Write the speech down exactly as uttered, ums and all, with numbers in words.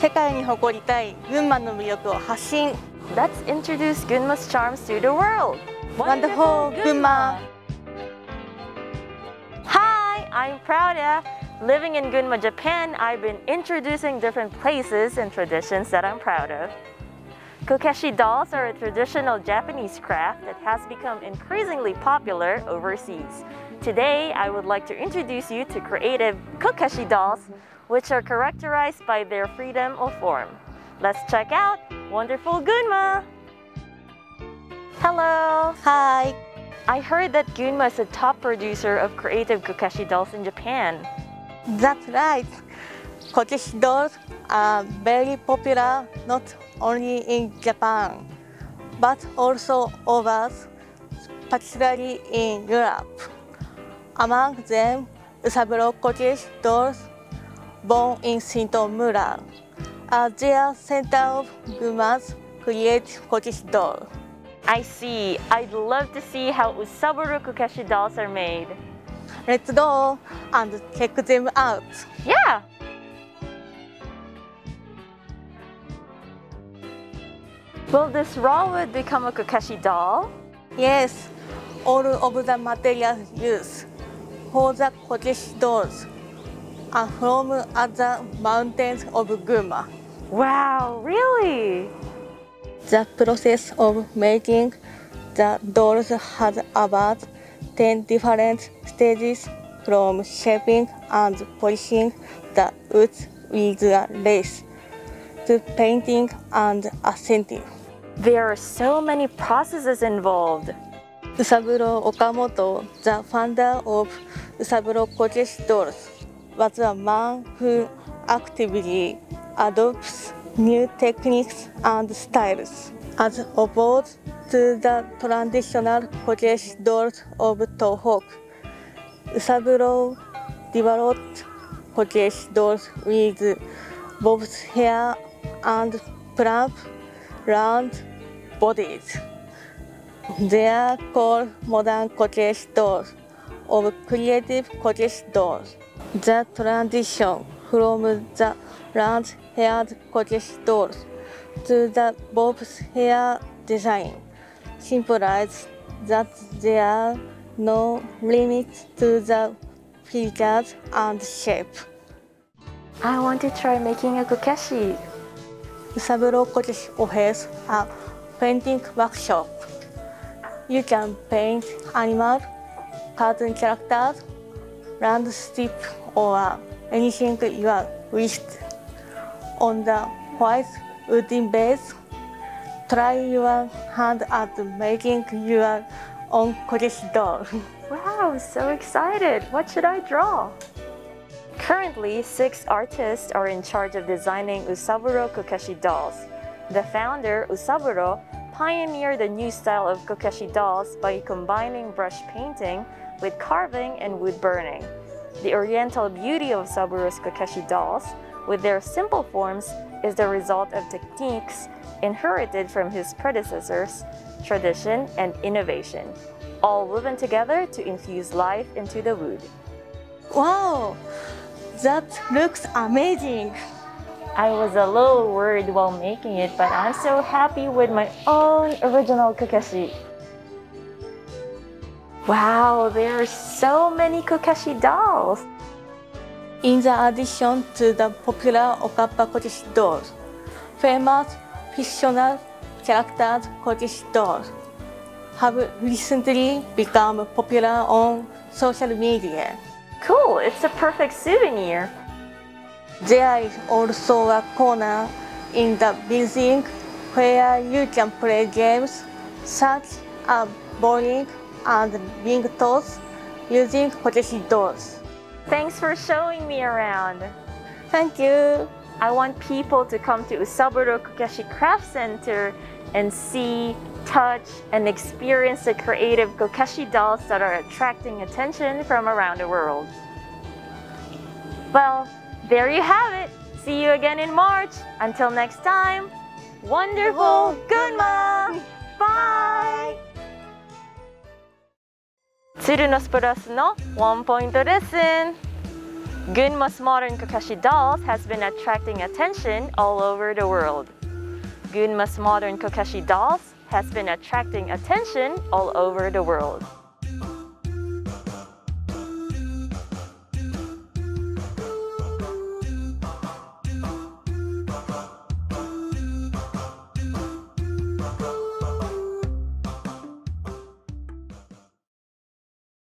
世界に誇りたい群馬の魅力を発信。 Let's introduce Gunma's charms to the world. Wonderful Gunma! Hi, I'm Prouda. Living in Gunma, Japan, I've been introducing different places and traditions that I'm proud of. Kokeshi dolls are a traditional Japanese craft that has become increasingly popular overseas. Today, I would like to introduce you to creative Kokeshi dolls, which are characterized by their freedom of form. Let's check out Wonderful Gunma! Hello! Hi! I heard that Gunma is a top producer of creative Kokeshi dolls in Japan. That's right! Kokeshi dolls are very popular not only in Japan, but also others, particularly in Europe. Among them, Usaburo Kokeshi dolls, born in Shinto Mura, are their center of Gunma's creative Kokeshi doll. I see. I'd love to see how Usaburo Kokeshi dolls are made. Let's go and check them out. Yeah! Will this raw wood become a Kokeshi doll? Yes, all of the materials used for the Kokeshi dolls are from other mountains of Gunma. Wow, really? The process of making the dolls has about ten different stages, from shaping and polishing the wood with a lace to painting and assembling. There are so many processes involved. Usaburo Okamoto, the founder of Usaburo Kokeshi dolls, was a man who actively adopts new techniques and styles, as opposed to the traditional Kokeshi dolls of Tohoku. Usaburo developed Kokeshi dolls with bobbed hair and plump, round bodies. They are called modern Kokeshi dolls or creative Kokeshi dolls. The transition from the round-haired Kokeshi dolls to the bobbed hair design symbolizes that there are no limits to the features and shape. I want to try making a Kokeshi. Usaburo Kokeshi offers a painting workshop. You can paint animals, cartoon characters, landscape, or anything you wish on the white wooden base. Try your hand at making your own Kokeshi doll. Wow, so excited! What should I draw? Currently, six artists are in charge of designing Usaburo Kokeshi dolls. The founder, Usaburo, pioneered a new style of Kokeshi dolls by combining brush painting with carving and wood burning. The oriental beauty of Usaburo's Kokeshi dolls, with their simple forms, is the result of techniques inherited from his predecessors, tradition, and innovation, all woven together to infuse life into the wood. Wow! That looks amazing! I was a little worried while making it, but I'm so happy with my own original Kokeshi. Wow, there are so many Kokeshi dolls! In the addition to the popular Okappa Kokeshi dolls, famous fictional characters Kokeshi dolls have recently become popular on social media. Cool, it's a perfect souvenir. There is also a corner in the building where you can play games such as bowling and ring toss using Kokeshi dolls. Thanks for showing me around. Thank you. I want people to come to Usaburo Kokeshi Craft Center and see, touch, and experience the creative Kokeshi dolls that are attracting attention from around the world. Well, there you have it. See you again in March. Until next time, wonderful Gunma! Bye! ツルノスプラスのワンポイントレッスン Gunma's modern Kakashi dolls has been attracting attention all over the world. Gunma's modern Kakashi dolls has been attracting attention all over the world.